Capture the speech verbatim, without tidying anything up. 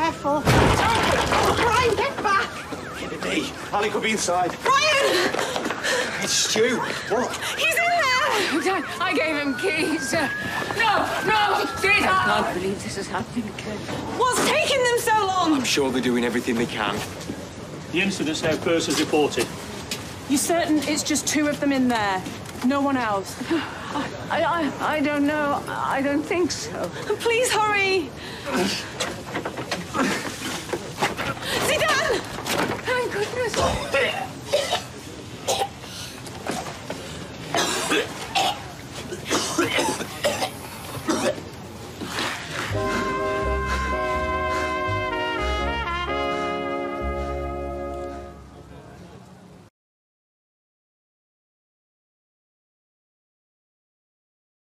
careful. Oh, Brian, get back! Kennedy, Ali could be inside. Brian! It's Stu. What? He's in there! I gave him keys. No, no, sweetheart! I can't believe this is happening again. What's taking them so long? I'm sure they're doing everything they can. The incident's now first as reported. You certain it's just two of them in there? No one else? I, I, I don't know. I don't think so. Please hurry! Zidane! Thank goodness.